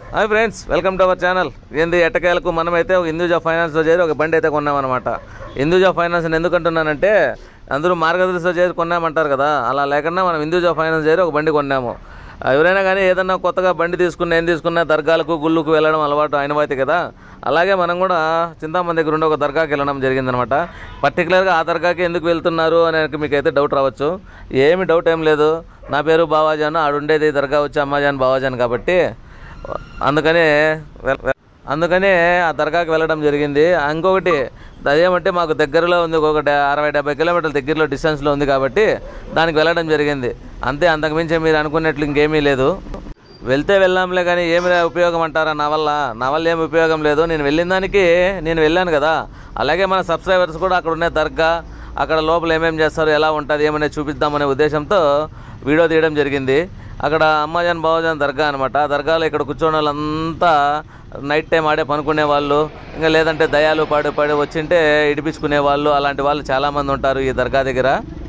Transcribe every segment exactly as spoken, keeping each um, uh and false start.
Hi friends, welcome to our channel. ఏంది ఎట్టకేలకు మనమైతే ఒక హిందూజా ఫైనాన్స్లో చేరి ఒక బండి అయితే కొన్నామన్నమాట. హిందూజా ఫైనాన్స్ ఎందుకంటున్నానంటే అందరూ మార్గదర్శితో చేరి కొన్నామంటారు కదా, అలా లేకుండా మనం హిందూజా ఫైనాన్స్ చేరి ఒక బండి కొన్నాము. ఎవరైనా కానీ ఏదన్నా కొత్తగా బండి తీసుకున్న ఏం తీసుకున్నా దర్గాలకు గుళ్ళకు వెళ్ళడం అలవాటు అయినవాయితీ కదా, అలాగే మనం కూడా చింతామణి దగ్గర ఉండే ఒక దర్గాకి వెళ్ళడం జరిగిందనమాట. పర్టికులర్గా ఆ దర్గాకి ఎందుకు వెళ్తున్నారు అనేది మీకైతే డౌట్ రావచ్చు. ఏమి డౌట్ ఏం లేదు, నా పేరు బావాజాన్, ఆడుండేది దర్గా వచ్చి అమ్మాజాన్ బావాజాన్ కాబట్టి అందుకనే అందుకనే ఆ దర్గాకి వెళ్ళడం జరిగింది. ఇంకొకటి అదేమంటే మాకు దగ్గరలో ఉంది, ఒక అరవై డెబ్బై కిలోమీటర్ల దగ్గరలో డిస్టెన్స్లో ఉంది కాబట్టి దానికి వెళ్ళడం జరిగింది. అంతే, అంతకుమించి మీరు అనుకున్నట్లు ఇంకేమీ లేదు. వెళ్తే వెళ్ళాంలే కానీ ఏమి ఉపయోగం అంటారా? నా వల్ల నా వల్ల ఏమి ఉపయోగం లేదు. నేను వెళ్ళిన దానికి నేను వెళ్ళాను కదా, అలాగే మన సబ్స్క్రైబర్స్ కూడా అక్కడ ఉన్న దర్గా, అక్కడ లోపల ఏమేమి చేస్తారు, ఎలా ఉంటుంది ఏమనేది చూపిద్దామనే ఉద్దేశంతో వీడియో తీయడం జరిగింది. అక్కడ అమ్మాజాన్ బావాజాన్ దర్గా అనమాట. దర్గాలో ఇక్కడ కూర్చోని వాళ్ళంతా నైట్ టైం ఆడే పనుకునే వాళ్ళు, ఇంకా లేదంటే దయాలు పాడి పాడి వచ్చింటే ఇడిపించుకునే వాళ్ళు, అలాంటి వాళ్ళు చాలామంది ఉంటారు ఈ దర్గా దగ్గర.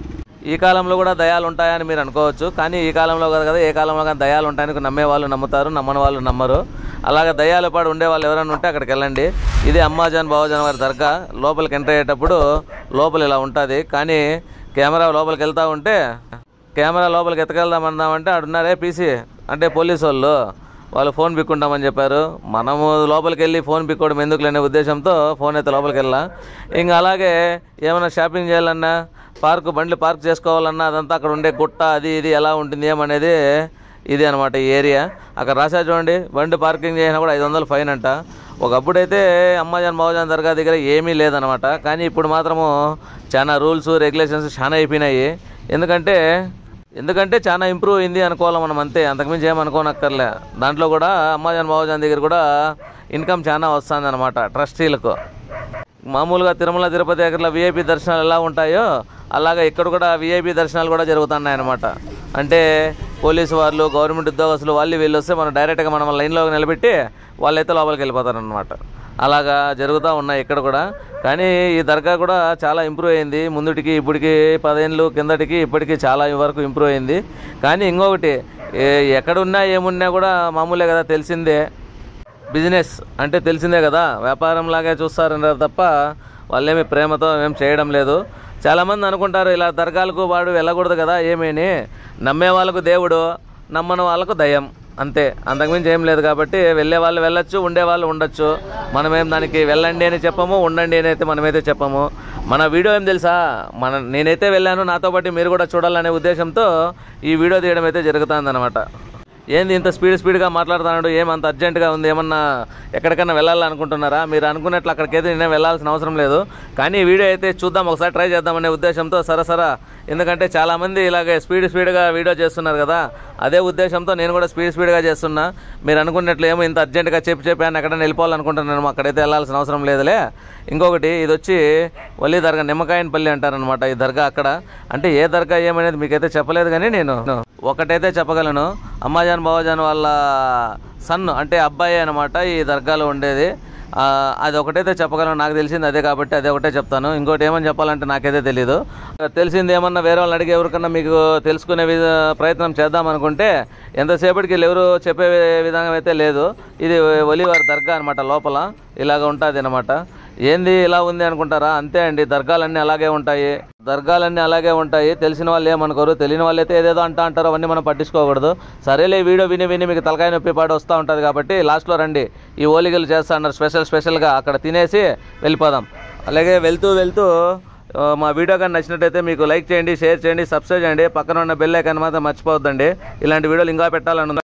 ఈ కాలంలో కూడా దయాలు ఉంటాయని మీరు అనుకోవచ్చు, కానీ ఈ కాలంలో కాదు కదా, ఏ కాలంలో కానీ దయాలు ఉంటాయని నమ్మే వాళ్ళు నమ్ముతారు, నమ్మని వాళ్ళు నమ్మరు. అలాగే దయాలు పాడు ఉండే వాళ్ళు ఎవరైనా ఉంటే అక్కడికి వెళ్ళండి. ఇది అమ్మాజాన్ బావాజాన్ వారి దర్గా. లోపలికి ఎంటర్ అయ్యేటప్పుడు లోపల ఇలా ఉంటుంది, కానీ కెమెరా లోపలికి వెళ్తూ ఉంటే కెమెరా లోపలికి ఎత్తకెళ్దామన్నామంటే ఆడున్నారే పీసీ అంటే పోలీసు వాళ్ళు వాళ్ళు ఫోన్ పిక్కుంటామని చెప్పారు. మనము లోపలికి వెళ్ళి ఫోన్ పిక్కోవడం ఎందుకు లేని ఉద్దేశంతో ఫోన్ అయితే లోపలికి వెళ్ళా. ఇంకా అలాగే ఏమైనా షాపింగ్ చేయాలన్నా, పార్క్ బండ్లు పార్క్ చేసుకోవాలన్నా అదంతా అక్కడ ఉండే గుట్ట అది ఇది ఎలా ఉంటుంది ఏమనేది ఇది అనమాట ఈ ఏరియా. అక్కడ రాసా చూడండి, బండి పార్కింగ్ చేసినా కూడా ఐదు వందలు ఫైన్ అంట. ఒకప్పుడైతే అమ్మాజాన్ బావాజాన్ దర్గా దగ్గర ఏమీ లేదనమాట, కానీ ఇప్పుడు మాత్రము చాలా రూల్స్ రెగ్యులేషన్స్ చాలా అయిపోయినాయి. ఎందుకంటే ఎందుకంటే చాలా ఇంప్రూవ్ అయింది అనుకోవాలి మనం, అంతే, అంతకుమించి ఏమనుకోనక్కర్లే. దాంట్లో కూడా అమ్మాజాన్ బావాజాన్ దగ్గర కూడా ఇన్కమ్ చాలా వస్తుంది అనమాట ట్రస్టీలకు. మామూలుగా తిరుమల తిరుపతి దగ్గర విఐపి దర్శనాలు ఎలా ఉంటాయో అలాగే ఇక్కడ కూడా విఐపి దర్శనాలు కూడా జరుగుతున్నాయి అనమాట. అంటే పోలీసు వాళ్ళు, గవర్నమెంట్ ఉద్యోగస్తులు వాళ్ళు వీళ్ళు వస్తే మనం డైరెక్ట్గా మనం లైన్లో నిలబెట్టి వాళ్ళైతే లోపలికి వెళ్ళిపోతారనమాట. అలాగా జరుగుతూ ఉన్నాయి ఇక్కడ కూడా. కానీ ఈ దర్గా కూడా చాలా ఇంప్రూవ్ అయింది ముందుటికి ఇప్పటికి, పదేళ్ళు కిందటికి ఇప్పటికీ చాలా వరకు ఇంప్రూవ్ అయింది. కానీ ఇంకొకటి, ఎక్కడున్నా ఏమున్నా కూడా మామూలే కదా, తెలిసిందే. బిజినెస్ అంటే తెలిసిందే కదా, వ్యాపారంలాగే చూస్తారన్నారు తప్ప వాళ్ళేమి ప్రేమతో ఏం చేయడం లేదు. చాలామంది అనుకుంటారు ఇలా దర్గాలకు వాడు వెళ్ళకూడదు కదా ఏమేని, నమ్మే వాళ్ళకు దేవుడు, నమ్మని వాళ్ళకు దయ్యం, అంతే, అంతకుమించి ఏం లేదు. కాబట్టి వెళ్ళే వాళ్ళు వెళ్ళొచ్చు, ఉండే వాళ్ళు ఉండొచ్చు. మనమేం దానికి వెళ్ళండి అని చెప్పము, ఉండండి అని అయితే మనమైతే చెప్పము. మన వీడియో ఏం తెలుసా, మన నేనైతే వెళ్ళాను, నాతో పాటు మీరు కూడా చూడాలనే ఉద్దేశంతో ఈ వీడియో తీయడం అయితే జరుగుతుంది అనమాట. ఏంది ఇంత స్పీడ్ స్పీడ్గా మాట్లాడుతున్నాడు, ఏమంత అర్జెంటుగా ఉంది, ఏమన్నా ఎక్కడికన్నా వెళ్ళాలనుకుంటున్నారా? మీరు అనుకున్నట్లు అక్కడికైతే నేను వెళ్ళాల్సిన అవసరం లేదు. కానీ ఈ వీడియో అయితే చూద్దాం, ఒకసారి ట్రై చేద్దామనే ఉద్దేశంతో సరసరా, ఎందుకంటే చాలామంది ఇలాగే స్పీడ్ స్పీడ్గా వీడియో చేస్తున్నారు కదా, అదే ఉద్దేశంతో నేను కూడా స్పీడ్ స్పీడ్గా చేస్తున్నా. మీరు అనుకున్నట్లు ఏమో ఇంత అర్జెంటుగా చెప్పి చెప్పాను ఎక్కడైనా వెళ్ళిపోవాలనుకుంటున్నాను, అక్కడైతే వెళ్ళాల్సిన అవసరం లేదులే. ఇంకొకటి, ఇది వచ్చి వల్లి దర్గా, నిమ్మకాయనపల్లి అంటారనమాట ఈ దర్గా. అక్కడ అంటే ఏ దర్గా ఏమనేది మీకైతే చెప్పలేదు, కానీ నేను ఒకటైతే చెప్పగలను, అమ్మాజాన్ బావాజాన్ వాళ్ళ సన్ అంటే అబ్బాయి అనమాట ఈ దర్గాలో ఉండేది. అది ఒకటైతే చెప్పగలను, నాకు తెలిసింది అదే కాబట్టి అదే ఒకటే చెప్తాను. ఇంకోటి ఏమని చెప్పాలంటే నాకైతే తెలీదు. తెలిసింది ఏమన్నా వేరే వాళ్ళని అడిగి ఎవరికన్నా మీకు తెలుసుకునే విధ ప్రయత్నం చేద్దామనుకుంటే ఎంతసేపటికి ఎవరు చెప్పే విధంగా అయితే లేదు. ఇది ఒలివారి దర్గా అనమాట, లోపల ఇలాగ ఉంటుంది అనమాట. ఏంది ఇలా ఉంది అనుకుంటారా? అంతే అండి, దర్గాలన్నీ అలాగే ఉంటాయి, దర్గాలన్నీ అలాగే ఉంటాయి. తెలిసిన వాళ్ళు ఏమనుకోరు, తెలియని వాళ్ళు అయితే ఏదేదో అంటా అంటారో అవన్నీ మనం పట్టించుకోకూడదు. సరేలే, వీడియో విని విని మీకు తలకాయ నొప్పి పాటు వస్తూ ఉంటుంది కాబట్టి లాస్ట్లో రండి, ఈ ఓలిగలు చేస్తా అన్నారు స్పెషల్ స్పెషల్గా, అక్కడ తినేసి వెళ్ళిపోదాం. అలాగే వెళ్తూ వెళ్తూ మా వీడియో కానీ నచ్చినట్టయితే మీకు లైక్ చేయండి, షేర్ చేయండి, సబ్స్క్రైబ్ చేయండి, పక్కన ఉన్న బెల్ ఐకాన్ మాత్రం మర్చిపోవద్దండి. ఇలాంటి వీడియోలు ఇంకా పెట్టాలని